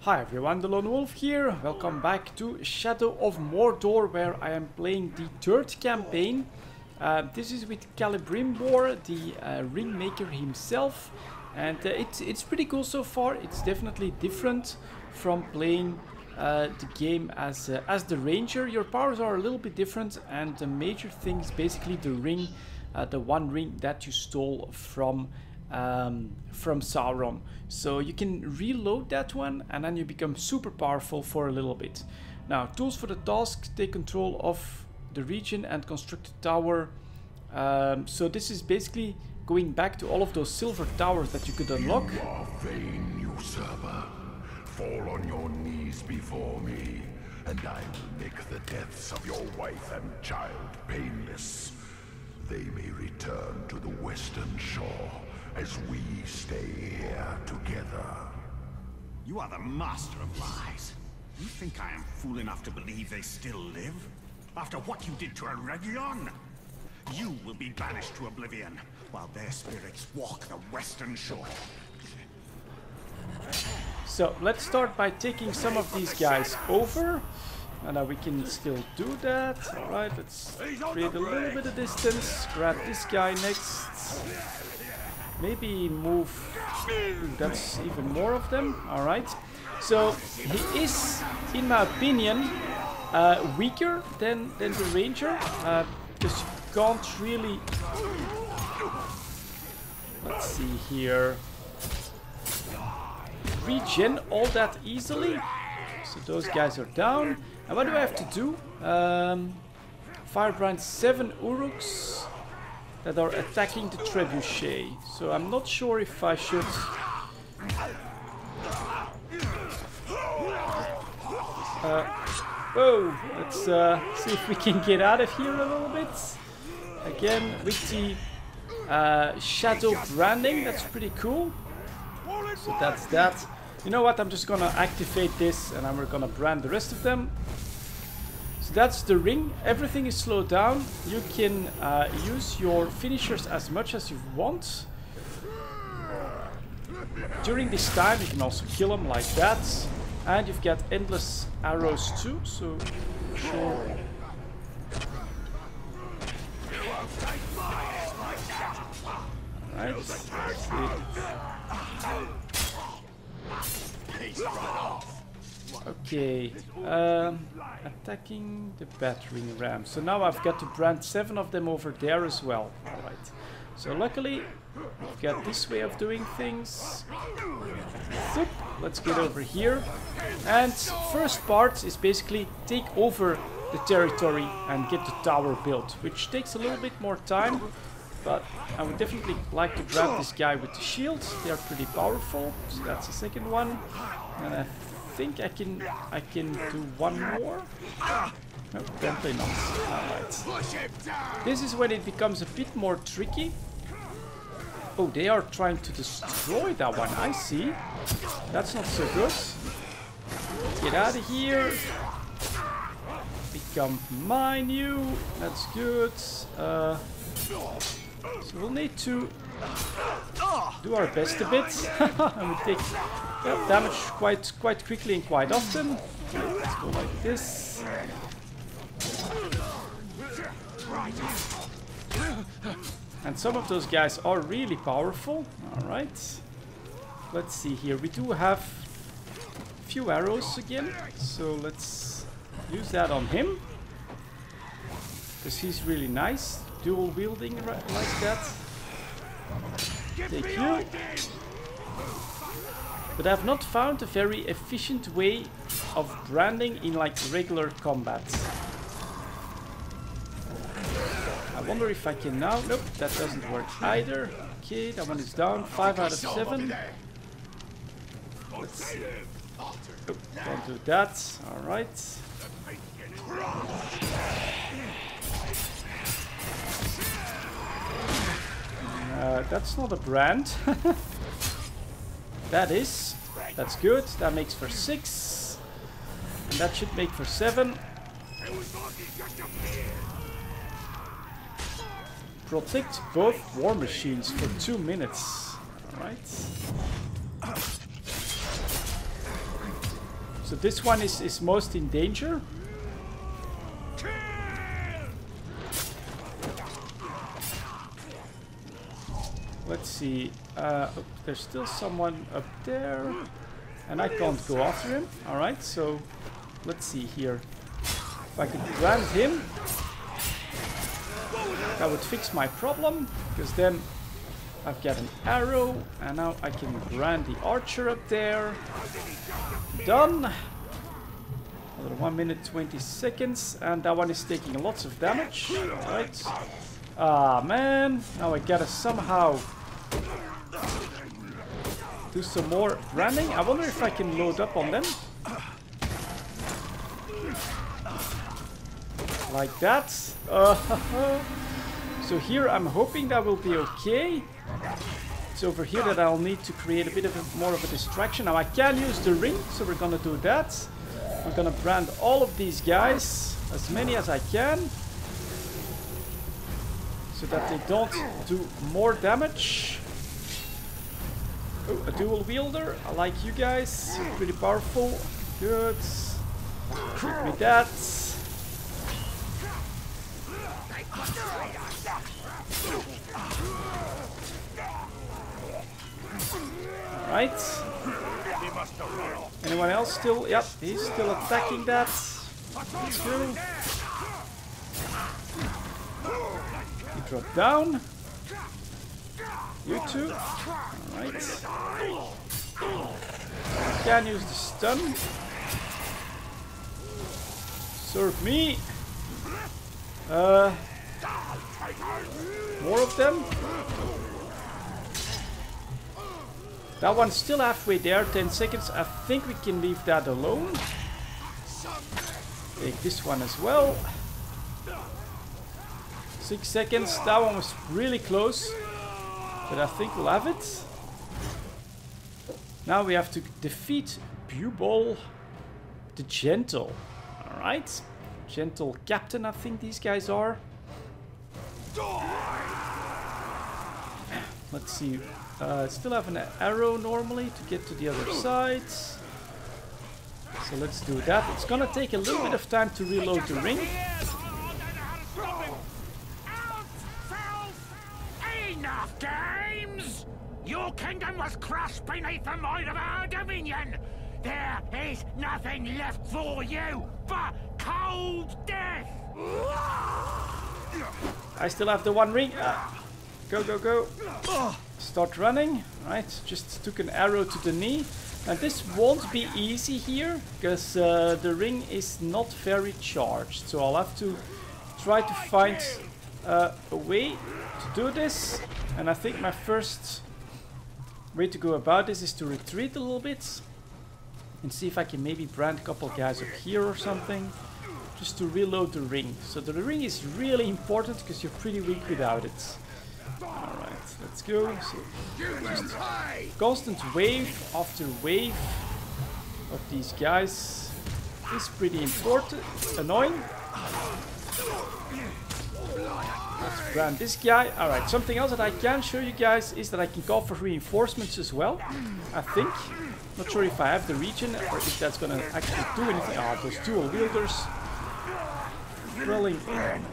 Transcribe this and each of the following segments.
Hi everyone, the Lone Wolf here. Welcome back to Shadow of Mordor, where I am playing the third campaign. This is with Celebrimbor, the Ringmaker himself, and it's pretty cool so far. It's definitely different from playing the game as the Ranger. Your powers are a little bit different, and the major thing is basically the ring, the one ring that you stole from Sauron. So you can reload that one and then you become super powerful for a little bit. Now, tools for the task: take control of the region and construct a tower. So this is basically going back to all of those silver towers that you could unlock. You are vain, usurper. Fall on your knees before me, and I will make the deaths of your wife and child painless. They may return to the Western Shore as we stay here together. You are the master of lies. You think I am fool enough to believe they still live? After what you did to Eregion? You will be banished to oblivion, while their spirits walk the Western Shore. So let's start by taking some of these guys over. And now we can still do that. Alright, let's create a little bit of distance. Grab this guy next. Maybe move. That's even more of them. Alright. So he is, in my opinion, weaker than the Ranger. Because you can't really. Let's see here. Regen all that easily. So those guys are down. And what do I have to do? Firebrand 7 Uruks that are attacking the trebuchet. So I'm not sure if I should. Whoa! Let's see if we can get out of here a little bit. Again with the shadow branding. That's pretty cool. So that's that. You know what? I'm just gonna activate this and we're gonna brand the rest of them. So that's the ring. Everything is slowed down. You can use your finishers as much as you want. During this time you can also kill them like that. And you've got endless arrows too, so sure. Alright, let's see. Okay, attacking the battering ram. So now I've got to brand 7 of them over there as well. Alright, so luckily we've got this way of doing things. Zoop. Let's get over here. And first part is basically take over the territory and get the tower built, which takes a little bit more time. But I would definitely like to grab this guy with the shields. They are pretty powerful. So that's the second one. And I think I can do one more. No, definitely not. Alright. This is when it becomes a bit more tricky. Oh, they are trying to destroy that one. I see. That's not so good. Get out of here. Become mine, you. That's good. So we'll need to do our best a bit. And we take damage quite quickly and quite often. Okay, let's go like this. And some of those guys are really powerful. Alright. Let's see here. We do have a few arrows again. So let's use that on him. Because he's really nice. Dual wielding like that. Take you. But I've not found a very efficient way of branding in like regular combat. I wonder if I can now. Nope, that doesn't work either. Okay, that one is down. 5 out of 7. Let's see. Oh, don't do that. Alright. That's not a brand. That is. That's good. That makes for 6. And that should make for 7. Protect both war machines for 2 minutes. Alright. So this one is most in danger. Let's see. Oh, there's still someone up there. And I can't go after him. Alright, so let's see here. If I could brand him, that would fix my problem. Because then I've got an arrow. And now I can brand the archer up there. Done. Another 1 minute 20 seconds. And that one is taking lots of damage. Alright. Ah, man. Now I gotta somehow do some more branding. I wonder if I can load up on them. Like that. So here I'm hoping that will be okay. It's over here that I'll need to create a bit of more of a distraction. Now I can use the ring, so we're gonna do that. I'm gonna brand all of these guys, as many as I can, so that they don't do more damage. Oh, a dual wielder. I like you guys. You're pretty powerful. Good. Give me that. Alright. Anyone else still? Yep, he's still attacking that. Let's go. You drop down. You two. Alright. Can use the stun. Serve me. More of them. That one's still halfway there, 10 seconds. I think we can leave that alone. Take this one as well. 6 seconds. That one was really close. But I think we'll have it. Now we have to defeat Bubol the Gentle. Alright. Gentle Captain, I think these guys are. Let's see. Still have an arrow normally to get to the other side. So let's do that. It's gonna take a little bit of time to reload the ring. Enough games! Your kingdom was crushed beneath the might of our dominion. There is nothing left for you but cold death. I still have the one ring. Go, go, go. Start running. Right, just took an arrow to the knee. And this won't be easy here, because the ring is not very charged. So I'll have to try to find a way to do this. And I think my first way to go about this is to retreat a little bit. And see if I can maybe brand a couple guys up here or something. Just to reload the ring. So the ring is really important, because you're pretty weak without it. Alright, let's go. So just constant wave after wave of these guys is pretty important. Annoying. Let's brand this guy. Alright, something else that I can show you guys is that I can call for reinforcements as well. I think. Not sure if I have the region or if that's gonna actually do anything. Ah, those dual wielders. Rolling in.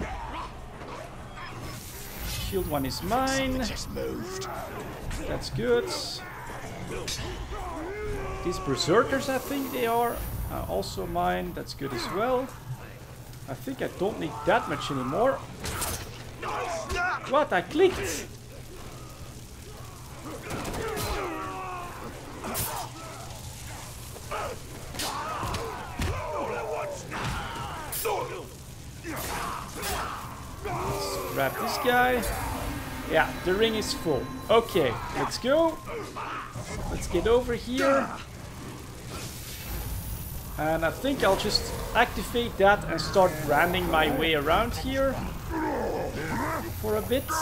Shield one is mine. That's good. These berserkers, I think they are also mine. That's good as well. I think I don't need that much anymore. What? I clicked! Let's grab this guy. Yeah, the ring is full. Okay, let's go. Let's get over here. And I think I'll just activate that and start branding my way around here for a bit.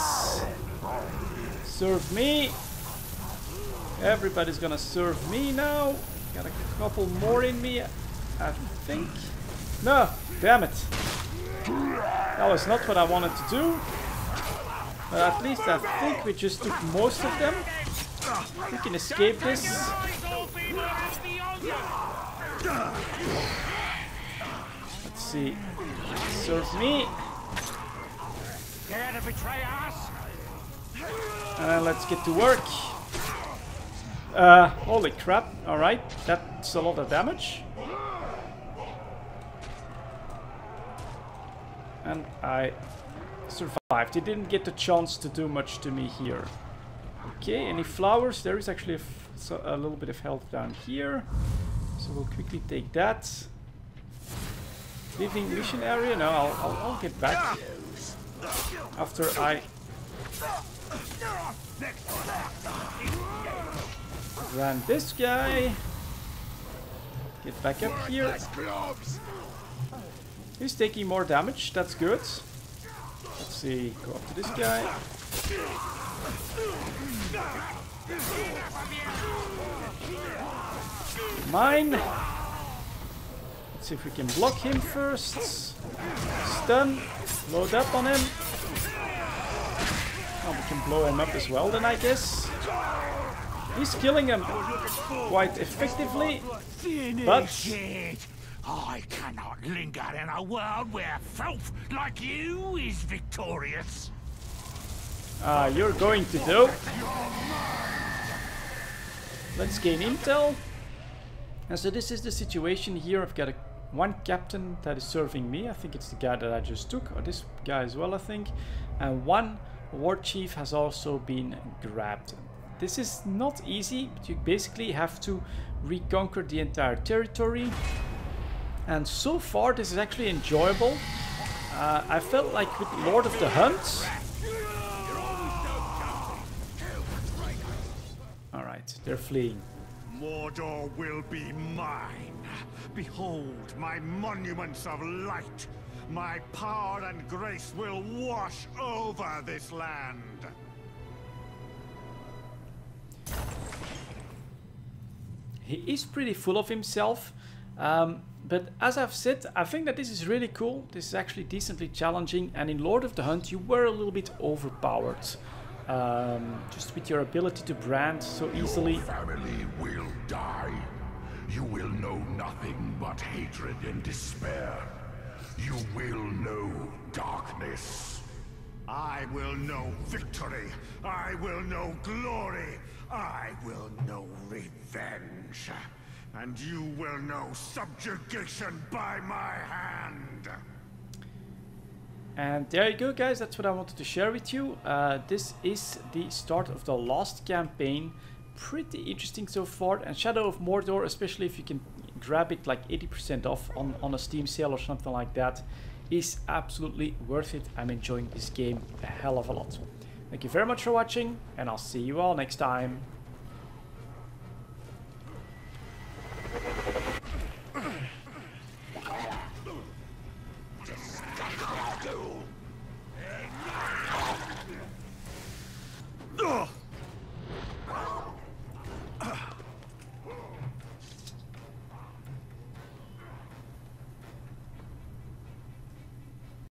Serve me. Everybody's gonna serve me now. Got a couple more in me, I think. No, damn it. That was not what I wanted to do. But at least I think we just took most of them. We can escape this. Let's see. Serve me. Dare to betray us? Let's get to work. Holy crap. Alright, that's a lot of damage. And I survived. He didn't get the chance to do much to me here. Okay, any flowers? There is actually a little bit of health down here. So we'll quickly take that. Leaving mission area? No, I'll get back. After I ran this guy. Get back up here. He's taking more damage, that's good. Let's see, go up to this guy. Mine. Let's see if we can block him first. Stun. Load up on him. Oh, we can blow him up as well then, I guess. He's killing him quite effectively. But I cannot linger in a world where filth like you is victorious. You're going to do. Let's gain intel. And so this is the situation here. I've got one captain that is serving me. I think it's the guy that I just took, or this guy as well, I think. And one war chief has also been grabbed. This is not easy, but you basically have to reconquer the entire territory. And so far this is actually enjoyable. I felt like with Lord of the Hunt. Alright, they're fleeing. Mordor will be mine. Behold my monuments of light. My power and grace will wash over this land. He is pretty full of himself. But as I've said, I think that this is really cool. This is actually decently challenging. And in Lord of the Hunt, you were a little bit overpowered. Just with your ability to brand so easily. Your family will die. You will know nothing but hatred and despair. You will know darkness. I will know victory. I will know glory. I will know revenge. And you will know subjugation by my hand. And there you go, guys. That's what I wanted to share with you. This is the start of the last campaign. Pretty interesting so far. And Shadow of Mordor, especially if you can grab it like 80% off on a Steam sale or something like that, is absolutely worth it. I'm enjoying this game a hell of a lot. Thank you very much for watching, and I'll see you all next time.